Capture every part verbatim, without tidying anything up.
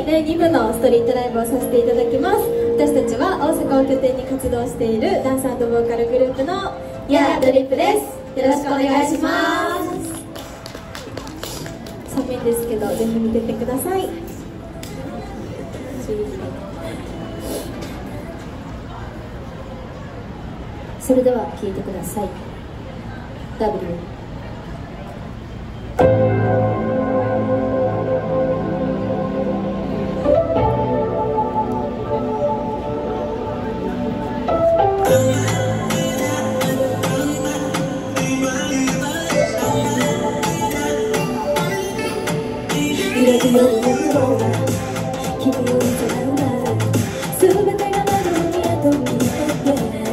だいに部のストリートライブをさせていただきます。私たちは大阪を拠点に活動しているダンス&ボーカルグループのヤードリップです。よろしくお願いします。寒いんですけどぜひ見ててください。それでは聴いてください。 W。 揺れる夜の向こうは君を見てなんだ全てが窓に後になって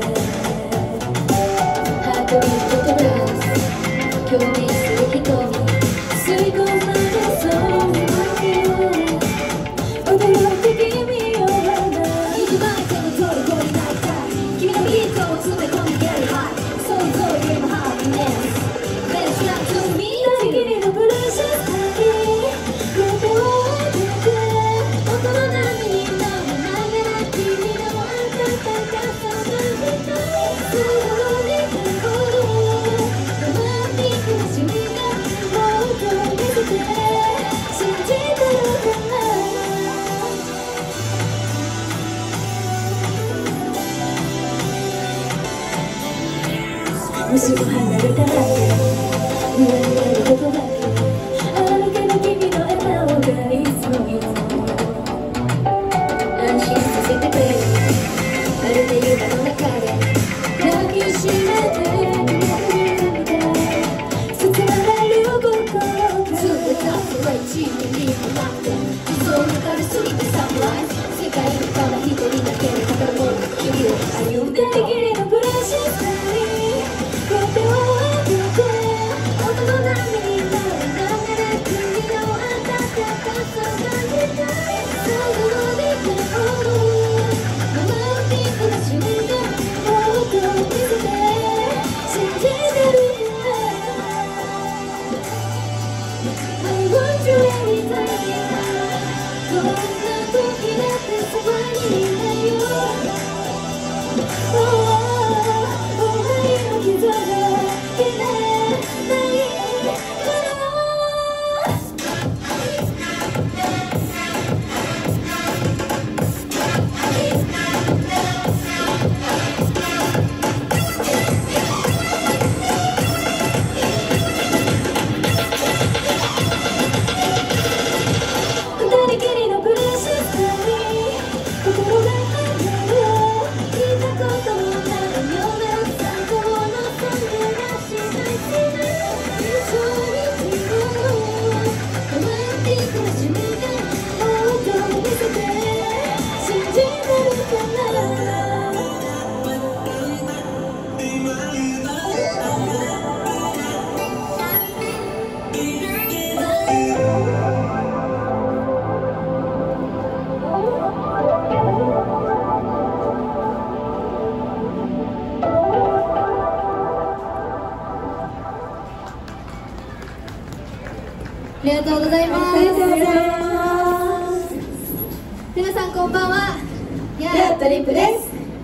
ハートビートとブラス共鳴する瞳吸い込まれそうな気を驚いて君を呼んだいつまでも虜になった君のビートを詰め込んでやるハイ想像よりもハピネスベースラックミー大切りのブルーシャツもしも離れたら言われることだけあるけど君の笑顔がいつもいつも安心させてくれるまるで夢の中で抱きしめてくれるみたい包まれる心が全ては一部にもなってその中で過ぎてサプライズ世界から一人だけで語る日々を歩んでいるのブラシスタイ両手を上げて音の波になる流れ君の温かさが見たい最後で手をロマンティックな瞬間もっと見せて信じてるから I want you anytime どんな時だってそばにいたいよありがとうございます。ありがとうございます。皆さんこんばんは。ヤードリップです。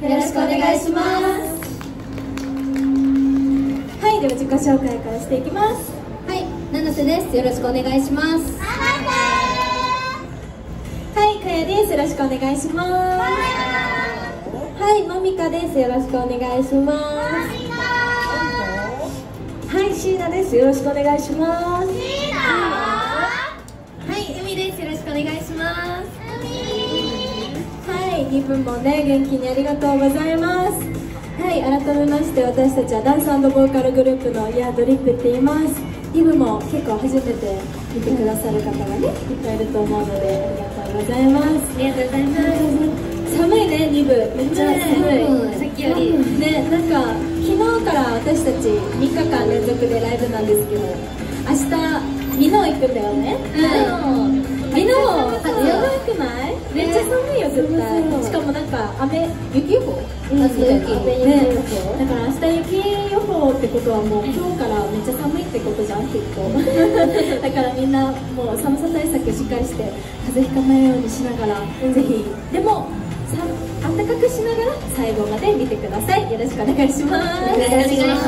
よろしくお願いします。はい、では自己紹介からしていきます。はい、七瀬です。よろしくお願いします。はい、かやです。よろしくお願いします。はい、まみかです。よろしくお願いします。はい、しーなです。よろしくお願いします。はい、うみです。よろしくお願いします。はい、にぶんもね、元気にありがとうございます。はい、改めまして私たちはダンス&ボーカルグループのヤードリップって言います。にぶも結構初めて見てくださる方がね、いっぱいいると思うのでありがとうございます。ありがとうございます。寒いね、にぶ。めっちゃ寒い。さっきより。ね、なんか昨日から私たちみっかかん連続でライブなんですけど、明日美濃行くんだよね。美濃やばくない？めっちゃ寒いよ絶対。しかもなんか雨雪予報？明日雪。だから明日雪予報今日ってことはもう今日からめっちゃ寒いってことじゃん、きっと。だからみんなもう寒さ対策しっかりして風邪ひかないようにしながら、うん、ぜひでもさあったかくしながら最後まで見てください。よろしくお願いします。お願いします。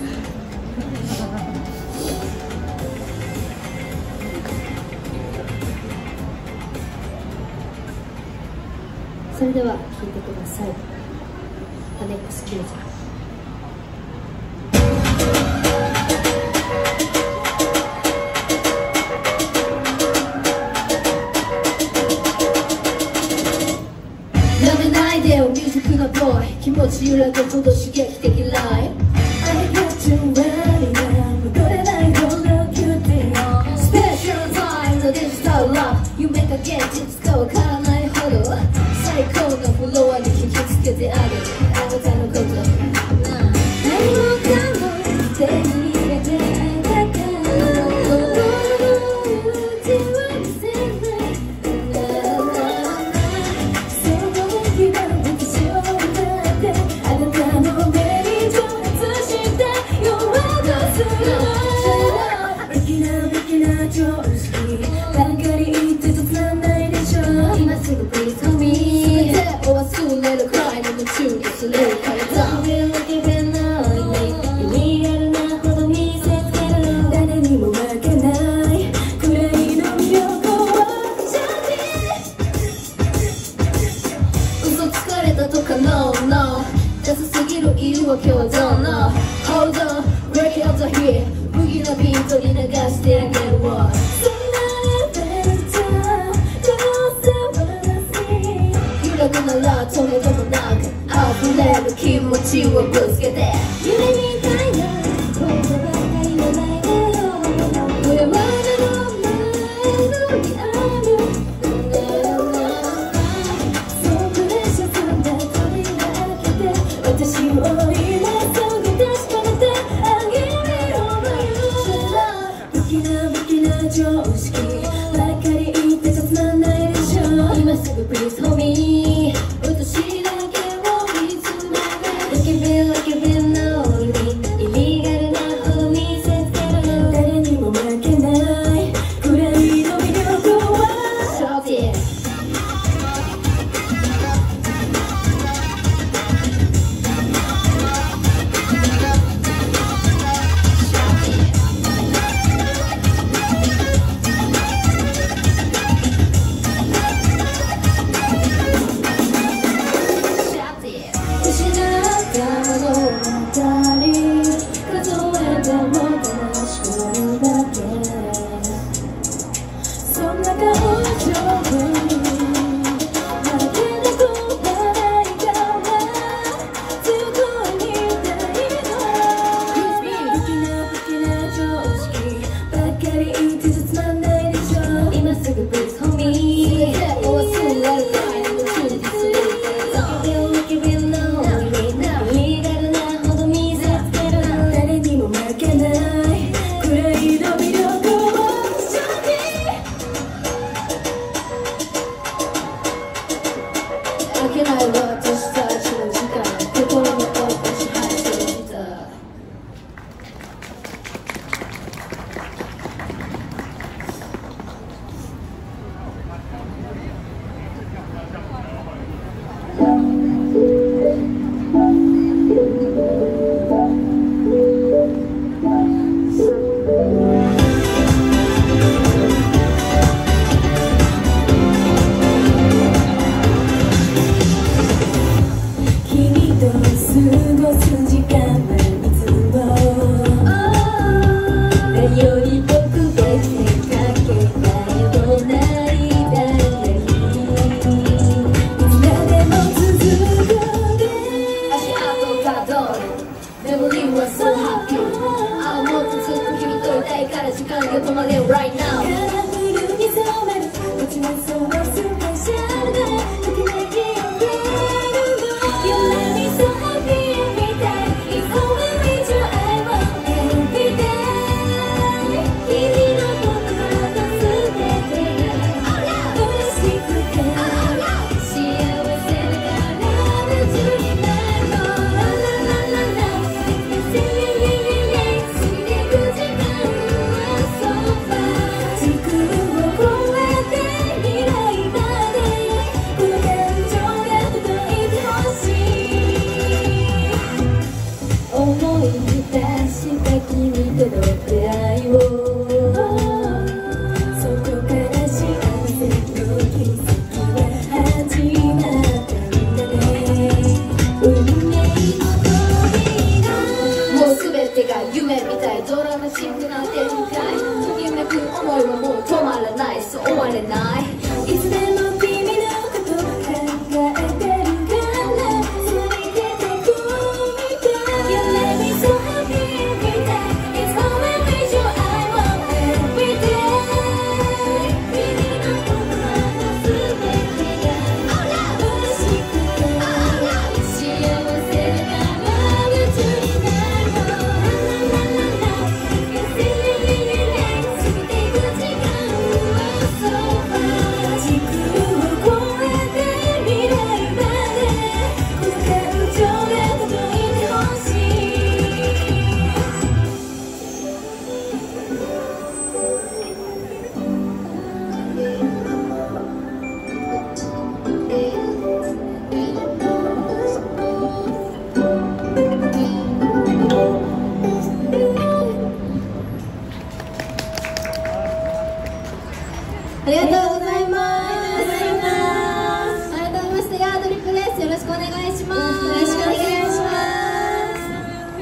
それでは聴いてください。アネックスキューズ。ミュージックのボーイ、気持ち揺らぐほど刺激的ライブ I got you ready now 戻れないほどキューティー Special time のデジタルラブ夢が現実かわからないほど最高のフロアに引きつけてあるあなたのこと何もかも手に入れてたから今日はどんな Hold on, break it up here 不義なビートに流してあげるわそんなレベルじゃどうせ私揺らぐならとめどもなく溢れる気持ちをぶつけて夢みたいなことばかり言わないでよこれまでの前のにあるそうプレッシャーさんだ扉開けて私を常識ばかり言ってちゃつまんないでしょ今すぐ Please hold me 私だけを見つめて Look at me, look at me, no イリガルなほど見せつける誰にも負けないくらいの魅力は Shorty れないいつでも君のこと考えてるからそばにいててくれた You let me so happy every day It's all I wish you I want every day 君のことは全てが欲しくて幸せだから夢中になるの ありがとうございます。改めましてヤードリップです。よろしくお願いします。よろしくお願いします。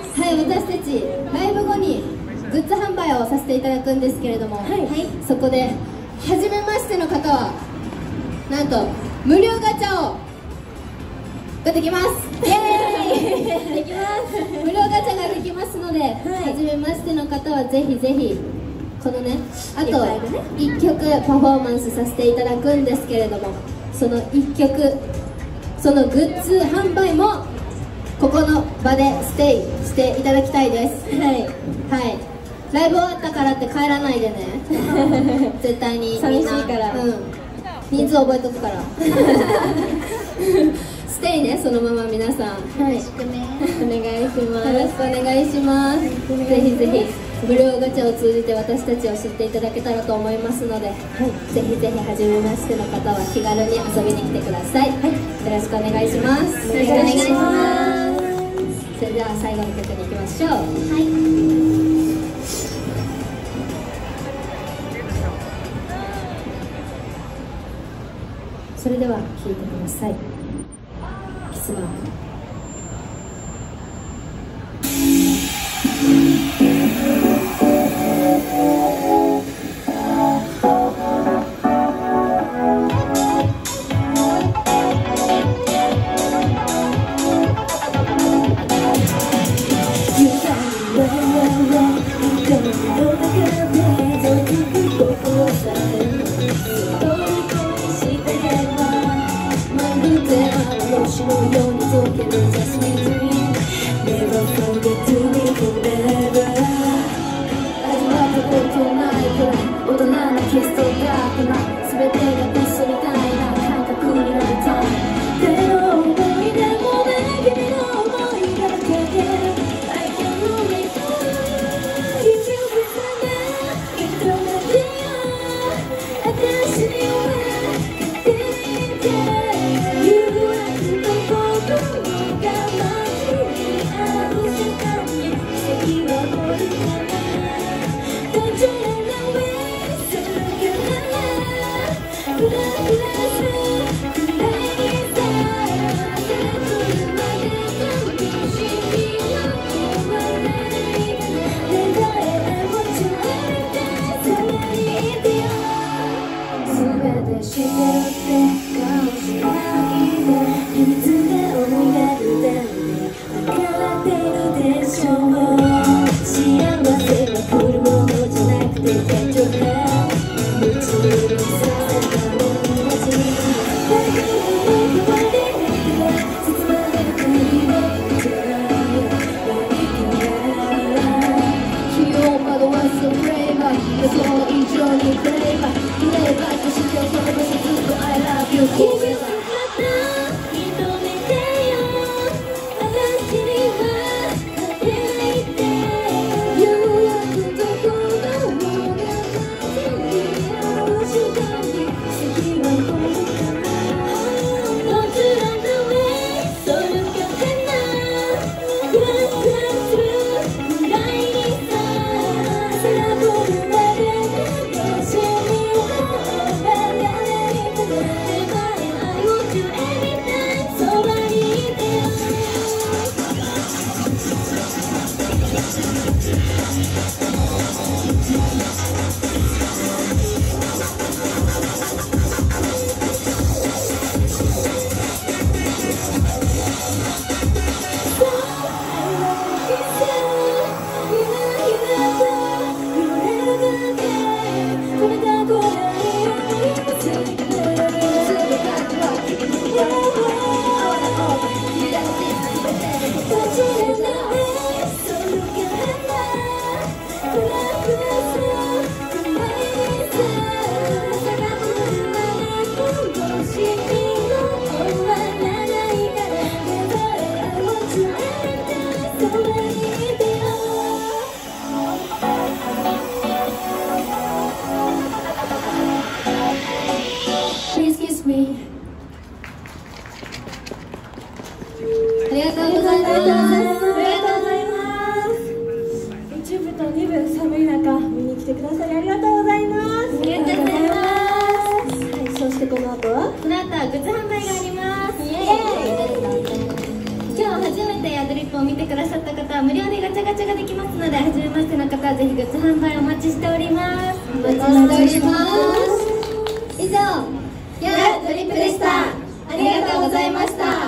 はい、私たちライブ後にグッズ販売をさせていただくんですけれども、はい、そこで初めましての方はなんと無料ガチャをができます。イエーイできます。無料ガチャができますので、はい、初めましての方はぜひぜひこのね、あといっきょくパフォーマンスさせていただくんですけれども、そのいっきょくそのグッズ販売もここの場でステイしていただきたいです。はい、はい、ライブ終わったからって帰らないでね絶対にみんな寂しいから、うん、人数覚えとくからステイね、そのまま皆さん、はい、よろしくねお願いします。よろしくお願いします。ぜひぜひ無料ガチャを通じて私たちを知っていただけたらと思いますので、はい、ぜひぜひ初めましての方は気軽に遊びに来てください。はい、よろしくお願いします。よろしくお願いします。それでは最後の曲に行きましょう。はい、それでは聴いてください。キスマーク。You 初めましての方はぜひグッズ販売お待ちしております。 お待ちしております。以上、ギャルトリプルスター、ありがとうございました。